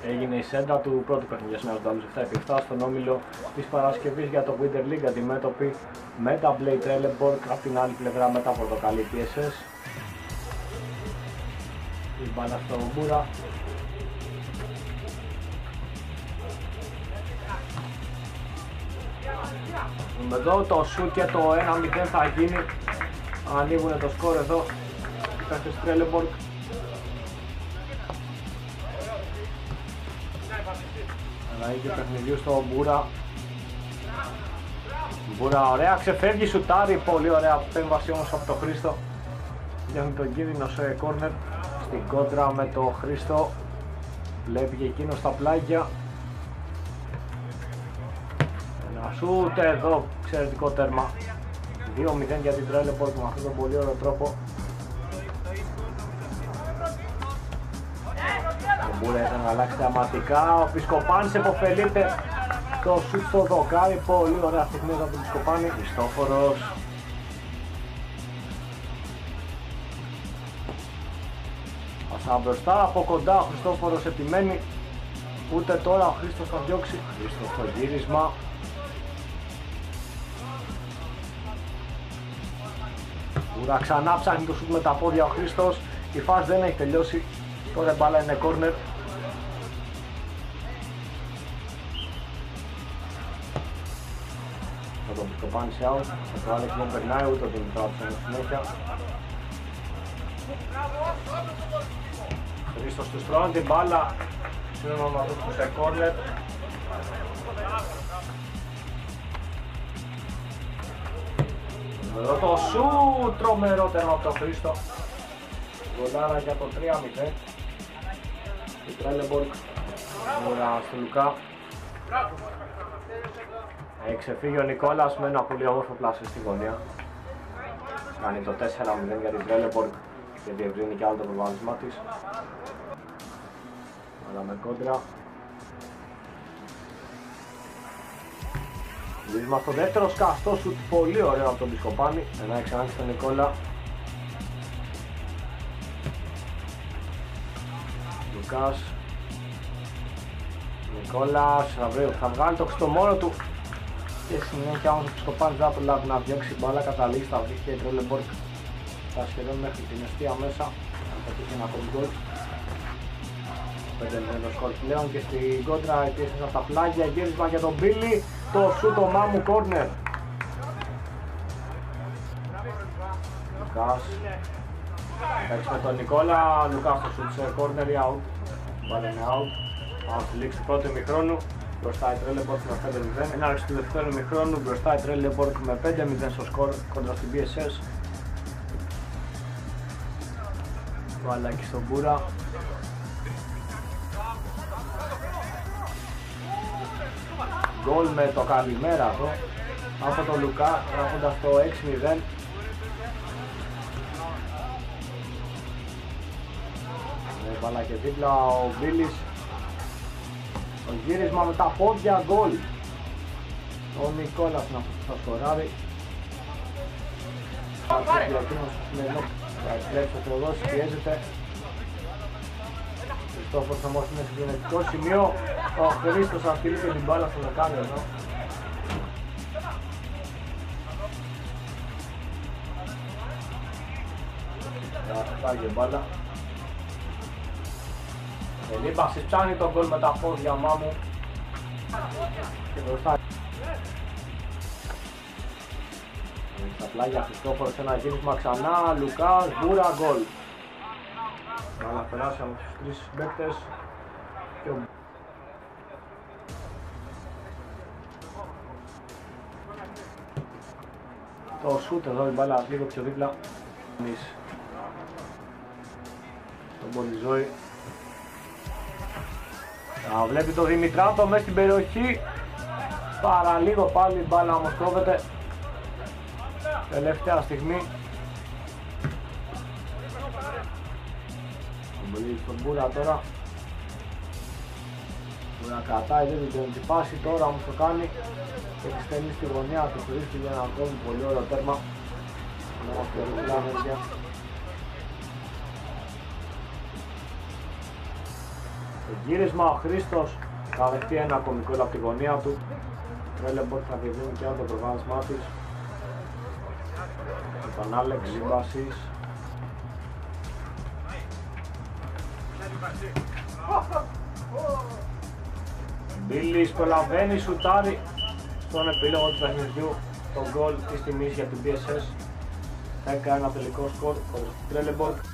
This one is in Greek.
Έγινε η σέντρα του πρώτου παιχνιδιού συνάδου του 7x7 στον όμιλο της Παρασκευής για το Winter League, αντιμέτωποι με τα Blade Trelleborg, από την άλλη πλευρά με τα πορτοκαλί PSS. Η μπάλα στο Μπούρα. Εδώ το σουτ και το 1-0 θα γίνει. Ανοίγουν το σκορ εδώ οι παίκτες Trelleborg. Αλλαγή παιχνιδιού στο Μπούρα. Μπούρα ωραία, ξεφεύγει, σουτάρει, πολύ ωραία επέμβαση όμως από τον Χρήστο. Διώχνει τον κίνδυνο σε κόρνερ στην κόντρα με τον Χρήστο. Βλέπει και εκείνο στα πλάγια. Ένα σουτ εδώ, εξαιρετικό τέρμα. 2-0 για την Trelleborg με αυτόν τον πολύ ωραίο τρόπο. Ο Μπούρα ήταν να αλλάξει θεαματικά, ο Πισκοπάνης επωφελείται το σουτ στο δοκάρι, πολύ ωραία στιγμή από τον Πισκοπάνη. Χριστόφορος. Πάσα μπροστά, από κοντά ο Χριστόφορος επιμένει, ούτε τώρα ο Χρήστος θα διώξει. Χρήστος στο γύρισμα. Μπούρα ξανά ψάχνει το σουτ με τα πόδια ο Χρήστος, η φάση δεν έχει τελειώσει, τώρα μπάλα είναι κόρνερ. Θα τον Πισκοπάνει σε out, το Άλεξ δεν περνάει, ούτε τον τράβησε συνέχεια. Χρήστος του στρώνει την μπάλα, σύνομα του σε κόρνερ. Εδώ το σουτ, τρομερό τέρμα από τον Χρήστο. Γκολάρα για το 3-0. Η Trelleborg. Μπούρα στο Λουκά. Έχει ξεφύγει ο Νικόλας με ένα πολύ όμορφο πλάσιο στη γωνία. Κάνει το 4-0 για την Trelleborg και διευρύνει και άλλο το προβάδισμά της. Αλλά με κόντρα. Βρίσκουμε στο δεύτερο σκαστό σουτ, πολύ ωραίο από τον Πισκοπάνη. Ένα ξανά στον Νικόλα. Λουκάς. Νικόλας θα βγάλει το στο μόνο του. Και συνέχεια όμως ο Πισκοπάνης δεν θα προλάβει να διώξει μπάλα, καταλήγει στα βρίσκει και η Trelleborg θα σχεδόν μέχρι την αιστεία μέσα. Αν πετύχει ένα ακόμη γκολ. 5-0 σκορ πλέον και στην κόντρα επίσης από τα πλάγια, γύρισμα για τον Μπίλι, το σούτ ο Μάμου κόρνερ. Λουκάς, εντάξει με τον Νικόλα, Λουκάς το σούτ σε κόρνερ ή out, μπάλα είναι out. Πάμε στη λήξη του πρώτου ημιχρόνου, μπροστά η Trelleborg με 5-0, έναρξη του δεύτερου ημιχρόνου, μπροστά η Trelleborg με 5-0 στο σκορ κόντρα στην PSS. Μπάλα εκεί στον Μπούρα. Γκολ με το καλημέρα αυτό από τον Λουκά, γράφοντας το 6-0. Μπάλα και δίπλα ο Βίλης. Το γύρισμα με τα πόδια, γκολ. Ο Νικόλας να σκοράρει. Θα επιλέξει ο Θεοδός, πιέζεται. Χριστόφορος όμως είναι σε γενετικό σημείο. Ο Χρήστος αφήνει και την μπάλα στο δεκάρι εδώ. Φτάγει η μπάλα. Ελίπαξης ψάχνει τον γκολ με τα πόδια Μάμου. Και μπροστά. Στα πλάγια Χριστόφορος ένα γύρισμα ξανά. Λουκάς, Μπούρα, γκολ. Να περάσει από τους τρεις παίκτες. Το σούτ εδώ, η μπάλα λίγο πιο δίπλα. Τον Πολυζόη. Βλέπει το Δημητράτο μέσα στην περιοχή. Παραλίγο πάλι η μπάλα όμως κόβεται. Τελευταία στιγμή. Στον Μπούρα τώρα. Μπούρα κρατάει, δεν την πάση τώρα όμως το κάνει. Και τη στέλνει στη γωνία του Χρήστου για ένα ακόμη πολύ ωραίο τέρμα. Το γύρισμα ο Χρήστος θα δεχτεί ένα κομικό από τη γωνία του. Τρέλεμπορκ θα διευρύνει και άλλο το προβάδισμά της. Με τον Άλεξ σύμπασης. Μπίλης προλαβαίνει, σουτάρει στον επίλογο του παιχνιδιού το γκολ της τιμής για την BSS. 10-1 τελικό σκορ χωρίς την Τρέλεμπορκ.